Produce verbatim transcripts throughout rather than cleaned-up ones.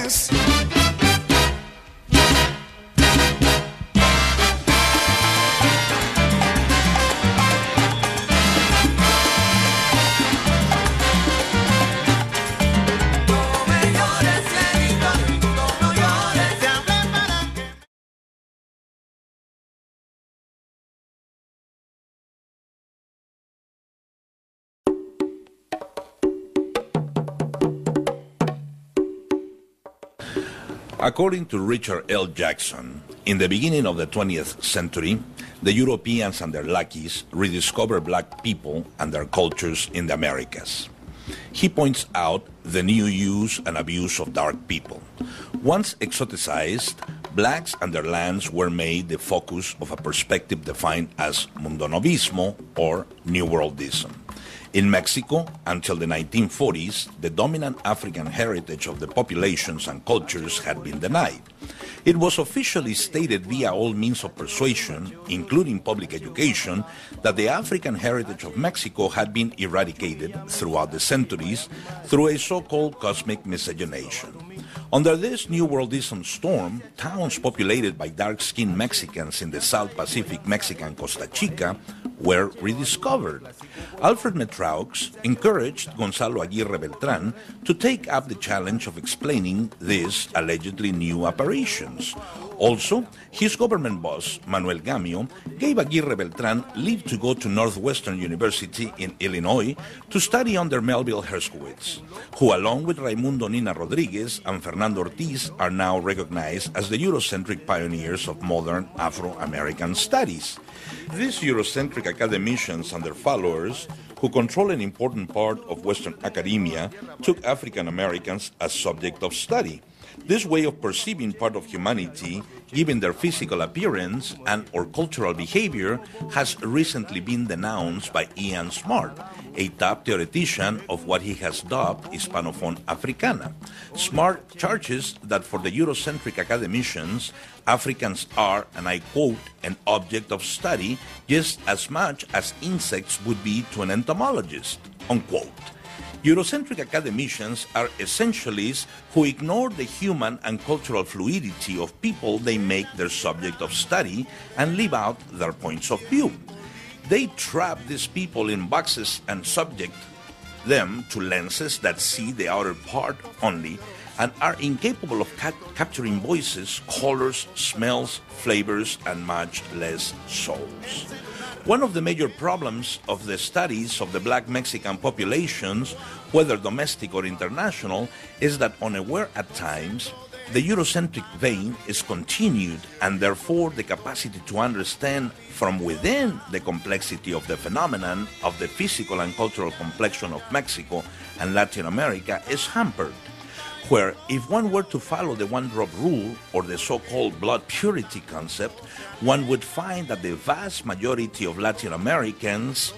dance. According to Richard L. Jackson, in the beginning of the twentieth century, the Europeans and their lackeys rediscovered black people and their cultures in the Americas. He points out the new use and abuse of dark people. Once exoticized, blacks and their lands were made the focus of a perspective defined as mundonovismo or New Worldism. In Mexico, until the nineteen forties, the dominant African heritage of the populations and cultures had been denied. It was officially stated via all means of persuasion, including public education, that the African heritage of Mexico had been eradicated throughout the centuries through a so-called cosmic miscegenation. Under this New Worldism storm, towns populated by dark-skinned Mexicans in the South Pacific Mexican Costa Chica were rediscovered. Alfred Metraux encouraged Gonzalo Aguirre Beltrán to take up the challenge of explaining these allegedly new apparitions. Also, his government boss, Manuel Gamio, gave Aguirre Beltrán leave to go to Northwestern University in Illinois to study under Melville Herskowitz, who along with Raimundo Nina Rodriguez and Fernando Ortiz are now recognized as the Eurocentric pioneers of modern Afro-American studies. These Eurocentric academicians and their followers, who control an important part of Western academia, took African Americans as subject of study. This way of perceiving part of humanity, given their physical appearance and or cultural behavior, has recently been denounced by Ian Smart, a top theoretician of what he has dubbed Hispanophone Africana. Smart charges that for the Eurocentric academicians, Africans are, and I quote, an object of study just as much as insects would be to an entomologist, unquote. Eurocentric academicians are essentialists who ignore the human and cultural fluidity of people they make their subject of study and leave out their points of view. They trap these people in boxes and subject them to lenses that see the outer part only and are incapable of ca- capturing voices, colors, smells, flavors, and much less souls. One of the major problems of the studies of the black Mexican populations, whether domestic or international, is that unaware at times, the Eurocentric vein is continued, and therefore the capacity to understand from within the complexity of the phenomenon of the physical and cultural complexion of Mexico and Latin America is hampered. Where if one were to follow the one-drop rule or the so-called blood purity concept, one would find that the vast majority of Latin Americans,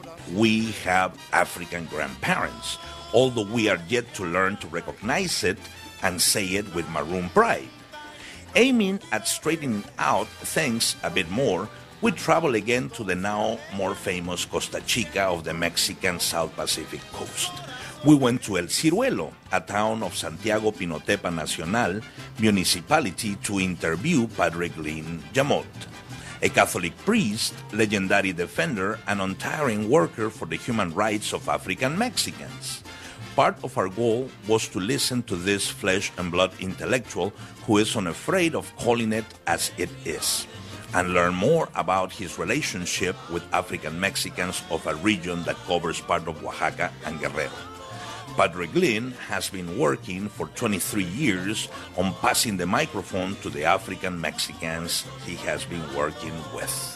we have African grandparents, although we are yet to learn to recognize it and say it with maroon pride. Aiming at straightening out things a bit more, we travel again to the now more famous Costa Chica of the Mexican South Pacific coast. We went to El Ciruelo, a town of Santiago Pinotepa Nacional municipality, to interview Padre Glyn Jamot, a Catholic priest, legendary defender, and untiring worker for the human rights of African Mexicans. Part of our goal was to listen to this flesh and blood intellectual who is unafraid of calling it as it is, and learn more about his relationship with African Mexicans of a region that covers part of Oaxaca and Guerrero. Padre Glyn has been working for twenty-three years on passing the microphone to the African Mexicans he has been working with.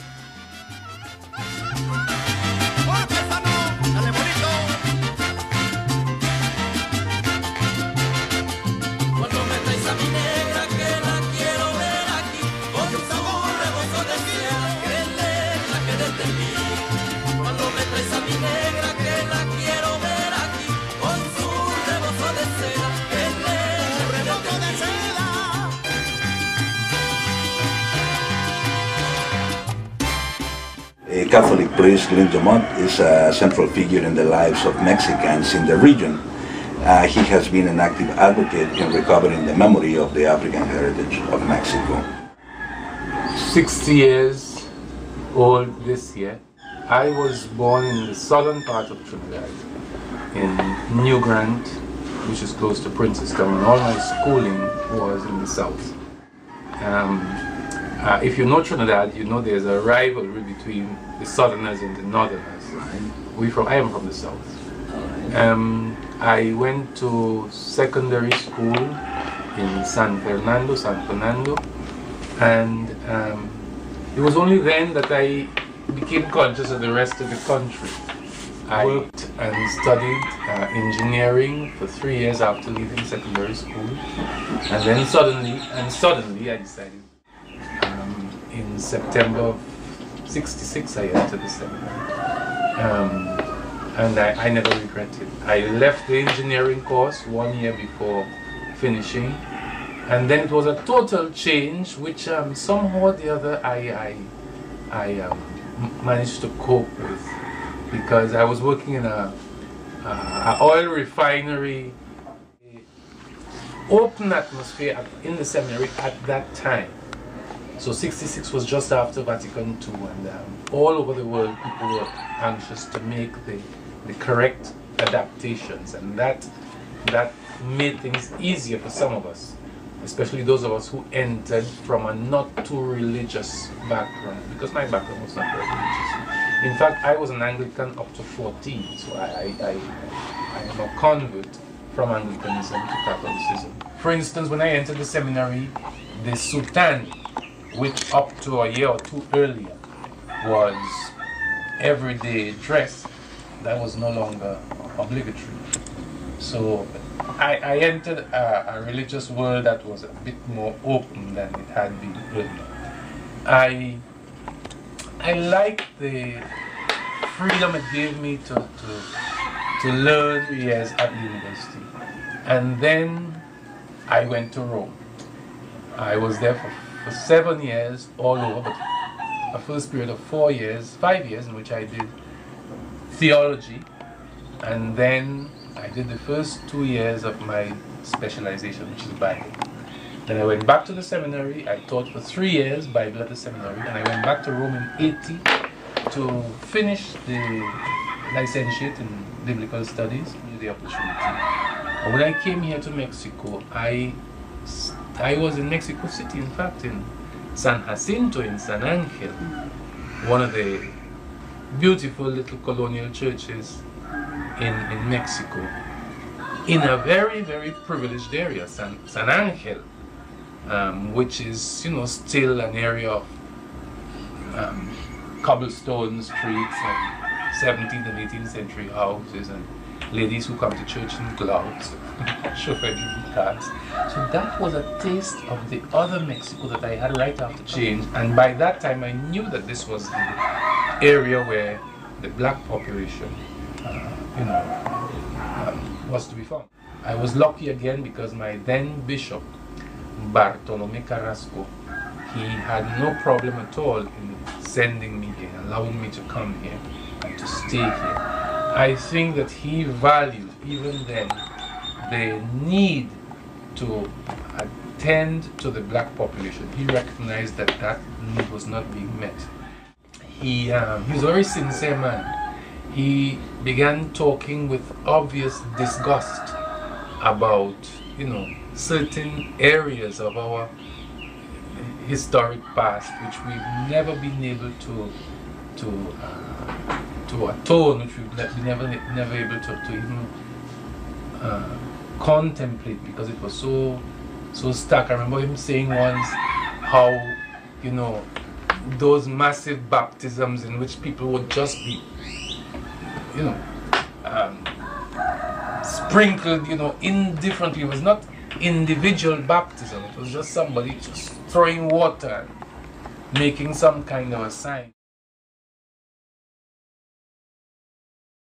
Catholic priest Glyn Jamot is a central figure in the lives of Mexicans in the region. Uh, he has been an active advocate in recovering the memory of the African heritage of Mexico. sixty years old this year. I was born in the southern part of Trinidad, in New Grant, which is close to Princestown, and all my schooling was in the south. Um, uh, if you know Trinidad, you know there's a rivalry between the southerners and the northerners. We from, I am from the south. Um, I went to secondary school in San Fernando, San Fernando, and um, it was only then that I became conscious of the rest of the country. I worked and studied uh, engineering for three years after leaving secondary school, and then suddenly, and suddenly I decided um, in September of sixty-six I entered the seminary. Um, and I, I never regret it. I left the engineering course one year before finishing, and then it was a total change which um, somehow or the other I, I, I um, managed to cope with, because I was working in a, a, a oil refinery, open atmosphere in the seminary at that time. So sixty-six was just after Vatican two, and um, all over the world people were anxious to make the, the correct adaptations, and that, that made things easier for some of us, especially those of us who entered from a not too religious background, because my background was not very religious. In fact, I was an Anglican up to fourteen, so I, I, I, I am a convert from Anglicanism to Catholicism. For instance, when I entered the seminary, the Sultan, which up to a year or two earlier was everyday dress, that was no longer obligatory. So I, I entered a, a religious world that was a bit more open than it had been earlier. I, I liked the freedom it gave me to, to, to learn three years at university. And then I went to Rome. I was there for for seven years all over, but a first period of four years, five years in which I did theology, and then I did the first two years of my specialization, which is Bible. Then I went back to the seminary. I taught for three years Bible at the seminary, and I went back to Rome in eighty to finish the licentiate in biblical studies, with the opportunity. And when I came here to Mexico, I I was in Mexico City, in fact, in San Jacinto, in San Angel, one of the beautiful little colonial churches in, in Mexico, in a very, very privileged area, San, San Angel, um, which is, you know, still an area of um, cobblestone streets and seventeenth and eighteenth century houses and ladies who come to church in gloves, chauffeur-driven cars. So that was a taste of the other Mexico that I had right after change, and by that time I knew that this was the area where the black population, uh, you know, um, was to be found. I was lucky again because my then bishop, Bartolome Carrasco, he had no problem at all in sending me here, allowing me to come here and to stay here. I think that he valued, even then, the need to attend to the black population. He recognized that that need was not being met. He, um, he was a very sincere man. He began talking with obvious disgust about, you know, certain areas of our historic past which we've never been able to to uh, to atone, which we've ne never never able to, to even uh, contemplate, because it was so so stark. I remember him saying once how, you know, those massive baptisms in which people would just be, you know, um, sprinkled, you know, indifferently. It was not individual baptism. It was just somebody just throwing water, making some kind of a sign.